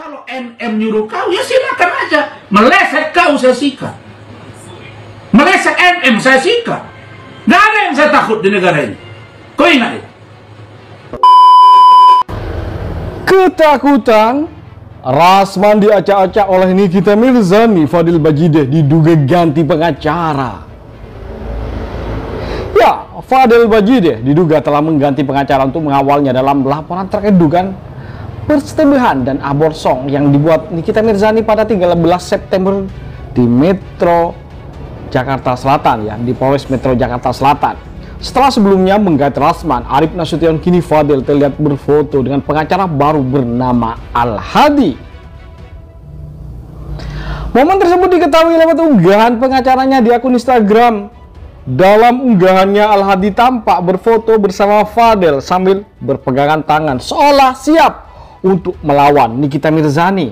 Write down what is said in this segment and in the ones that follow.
Kalau NM nyuruh kau, ya silakan aja. Meleset kau, saya sikat. Meleset NM, saya sikat. Nggak ada yang saya takut di negara ini. Kau ingat itu? Ketakutan Rasman diacak-acak oleh Nikita Mirzani. Fadil Bajideh diduga ganti pengacara. Ya, Fadil Bajideh diduga telah mengganti pengacara untuk mengawalnya dalam laporan terkait dugaan persetubuhan dan aborsi yang dibuat Nikita Mirzani pada 13 September di Metro Jakarta Selatan, ya, di Polres Metro Jakarta Selatan. Setelah sebelumnya menggait Rasman, Arief Nasution, kini Fadil terlihat berfoto dengan pengacara baru bernama Al-Hadi. Momen tersebut diketahui lewat unggahan pengacaranya di akun Instagram. Dalam unggahannya, Al-Hadi tampak berfoto bersama Fadil sambil berpegangan tangan seolah siap untuk melawan Nikita Mirzani.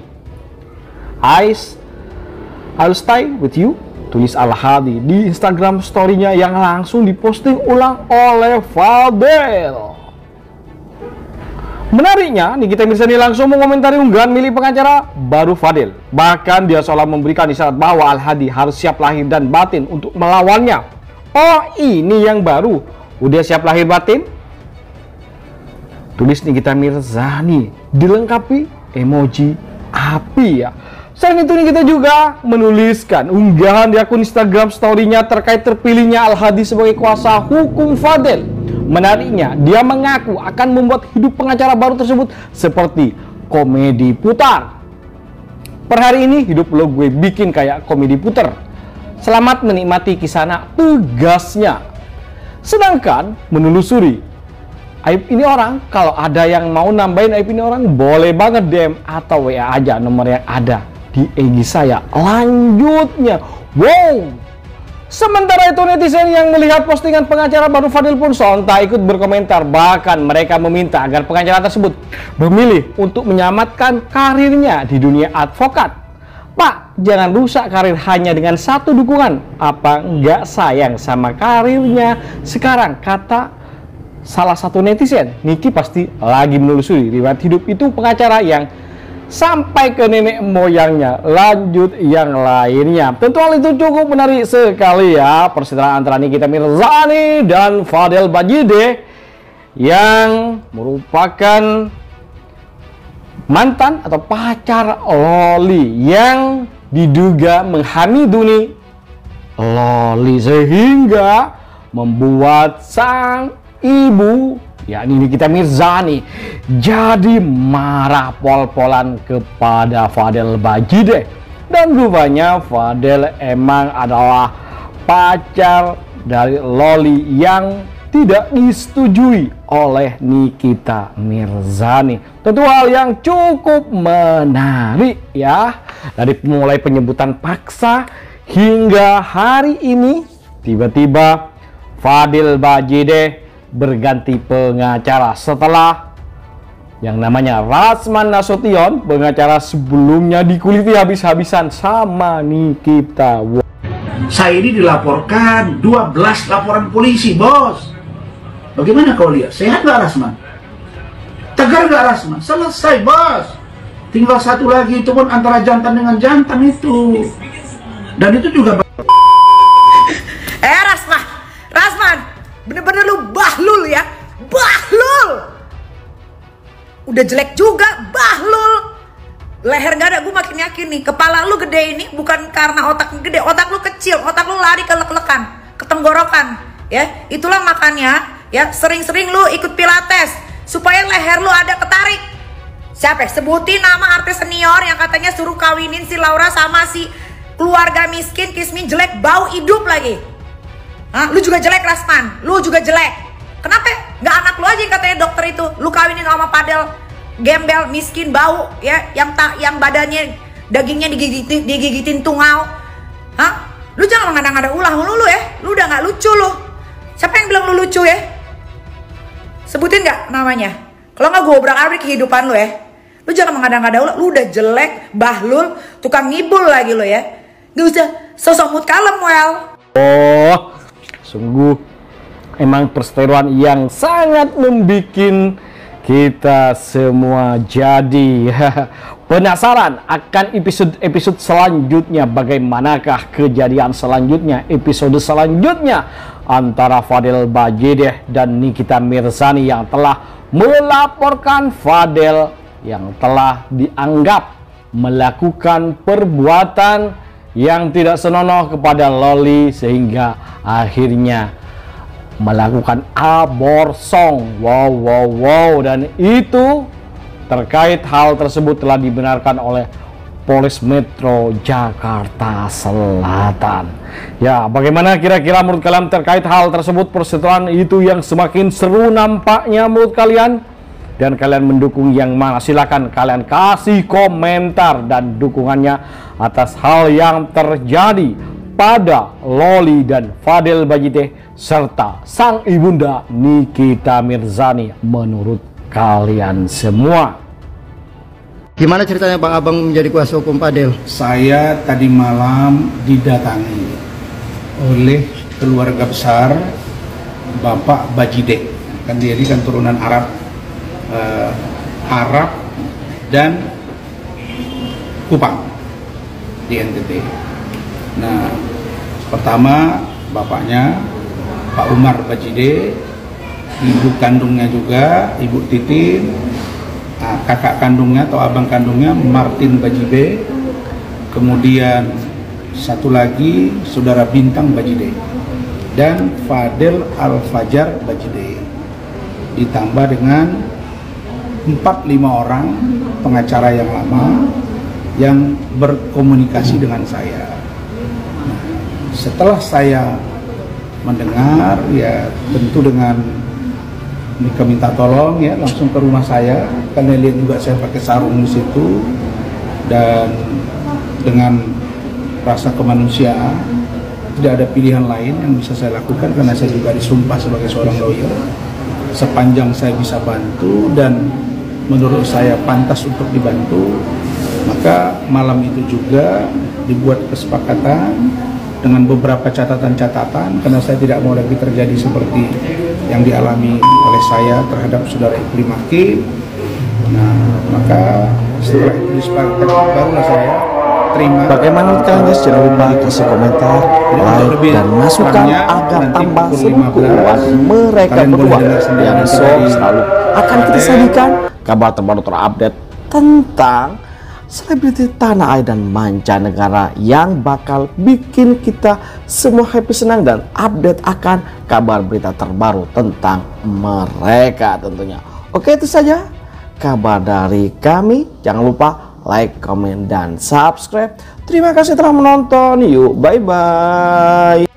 I'll stay with you, tulis Al-Hadi di Instagram story-nya yang langsung diposting ulang oleh Fadil. Menariknya, Nikita Mirzani langsung mengomentari unggahan milik pengacara baru Fadil. Bahkan dia seolah memberikan isyarat bahwa Al-Hadi harus siap lahir dan batin untuk melawannya. Oh, ini yang baru. Udah siap lahir batin? Tulis Nikita Mirzani, dilengkapi emoji api, ya. Selain itu, Nikita juga menuliskan unggahan di akun Instagram story-nya terkait terpilihnya Al-Hadi sebagai kuasa hukum Fadil. Menariknya, dia mengaku akan membuat hidup pengacara baru tersebut seperti komedi putar. Per hari ini, hidup lo gue bikin kayak komedi putar. Selamat menikmati kisah tugasnya. Sedangkan menelusuri aib ini orang, kalau ada yang mau nambahin aib ini orang, boleh banget DM atau WA aja nomor yang ada di IG saya. Lanjutnya, wow. Sementara itu, netizen yang melihat postingan pengacara baru Fadil pun sontak ikut berkomentar. Bahkan mereka meminta agar pengacara tersebut memilih untuk menyelamatkan karirnya di dunia advokat. Pak, jangan rusak karir hanya dengan satu dukungan. Apa nggak sayang sama karirnya sekarang, kata salah satu netizen. Niki pasti lagi menelusuri riwayat hidup itu pengacara yang sampai ke nenek moyangnya. Lanjut yang lainnya. Tentu hal itu cukup menarik sekali, ya. Persidangan antara Nikita Mirzani dan Fadil Bajideh yang merupakan mantan atau pacar Loli yang diduga menghamili Loli sehingga membuat sang ibu, yakni Nikita Mirzani, jadi marah pol-polan kepada Fadil Bajideh. Dan rupanya Fadil emang adalah pacar dari Loli yang tidak disetujui oleh Nikita Mirzani. Tentu hal yang cukup menarik, ya. Dari mulai penyebutan paksa hingga hari ini tiba-tiba Fadil Bajideh berganti pengacara setelah yang namanya Rasman Nasution, pengacara sebelumnya, dikuliti habis-habisan sama Nikita. Saya ini dilaporkan 12 laporan polisi, bos. Bagaimana kau lihat? Sehat nggak Rasman? Tegar nggak Rasman? Selesai, bos. Tinggal satu lagi, itu pun antara jantan dengan jantan itu. Dan itu juga Rasman, bener-bener lu bahlul, ya. Bahlul. Udah jelek juga, bahlul. Leher nggak ada, gue makin yakin nih. Kepala lu gede ini bukan karena otak gede, otak lu kecil, otak lu lari ke lek-lekan, ke tenggorokan, ya. Itulah makanya, ya, sering-sering lu ikut pilates supaya leher lu ada ketarik. Siapa? Sebutin nama artis senior yang katanya suruh kawinin si Laura sama si keluarga miskin, kismin, jelek, bau hidup lagi. Hah? Lu juga jelek, Rasman. Lu juga jelek. Kenapa? Nggak anak lu aja yang katanya dokter itu lu kawinin sama Fadil, gembel, miskin, bau, ya, yang badannya dagingnya digigitin tungau. Hah? Lu jangan mengada-ngada ulah lu ya. Lu udah nggak lucu lu. Siapa yang bilang lu lucu, ya? Sebutin nggak namanya? Kalau nggak gue obrak-abrik kehidupan lu, ya. Lu jangan mengada-ngada ulah. Lu udah jelek, bahlul, tukang ngibul lagi lu, ya. Gak usah sosok mood kalem, well. Oh, sungguh emang perseteruan yang sangat membuat kita semua jadi Penasaran akan episode selanjutnya? Bagaimanakah kejadian selanjutnya, episode selanjutnya antara Fadel Bajideh dan Nikita Mirzani yang telah melaporkan Fadel yang telah dianggap melakukan perbuatan yang tidak senonoh kepada Loli sehingga akhirnya melakukan aborsi. Wow, dan itu terkait hal tersebut telah dibenarkan oleh Polres Metro Jakarta Selatan. Ya, bagaimana kira-kira menurut kalian terkait hal tersebut? Perseteruan itu yang semakin seru nampaknya menurut kalian? Dan kalian mendukung yang mana? Silahkan kalian kasih komentar dan dukungannya atas hal yang terjadi pada Loli dan Fadel Bajideh serta sang ibunda Nikita Mirzani menurut kalian semua. Gimana ceritanya Bang Abang menjadi kuasa hukum Fadel? Saya tadi malam didatangi oleh keluarga besar Bapak Bajideh. Kan dia ini kan turunan Arab dan Kupang di NTT. Nah, pertama bapaknya Pak Umar Bajideh, ibu kandungnya juga Ibu Titin, kakak kandungnya atau abang kandungnya Martin Bajideh, kemudian satu lagi saudara Bintang Bajideh dan Fadel Al-Fajar Bajideh, ditambah dengan 4-5 orang pengacara yang lama yang berkomunikasi dengan saya. Nah, setelah saya mendengar, ya tentu dengan mereka minta tolong ya langsung ke rumah saya, karena lihat juga saya pakai sarung di situ, dan dengan rasa kemanusiaan tidak ada pilihan lain yang bisa saya lakukan karena saya juga disumpah sebagai seorang lawyer. Sepanjang saya bisa bantu dan menurut saya pantas untuk dibantu, maka malam itu juga dibuat kesepakatan dengan beberapa catatan-catatan, karena saya tidak mau lagi terjadi seperti yang dialami oleh saya terhadap saudara Iqlim Hakim. Nah, maka setelah itu disepakati barulah saya terima. Bagaimana menurut kalian guys? Jangan lupa kasih komentar, like, dan masukan agar tambah seru kuat mereka berdua. Yang selalu akan kita sajikan kabar terbaru terupdate tentang selebriti tanah air dan mancanegara yang bakal bikin kita semua happy, senang, dan update akan kabar berita terbaru tentang mereka tentunya. Oke, itu saja kabar dari kami. Jangan lupa like, komen, dan subscribe. Terima kasih telah menonton. Yuk, bye-bye.